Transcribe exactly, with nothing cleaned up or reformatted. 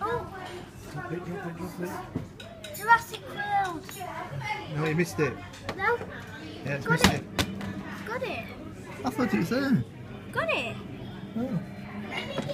Oh, Drop it, drop it, drop it. Jurassic World. No, you missed it. No, Yeah, it's got missed it. it. Got it. I thought it was there. Got it. Oh.